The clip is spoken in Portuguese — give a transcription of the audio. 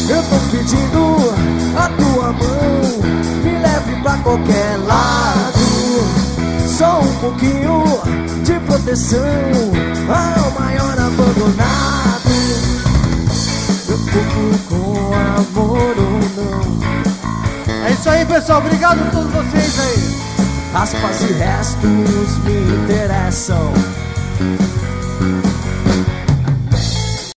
Eu tô pedindo a tua mão, me leve pra qualquer lado. Só um pouquinho de proteção ao maior abandonado. Eu pouco com amor ou não. É isso aí, pessoal, obrigado a todos vocês aí. Aspas e restos me interessam.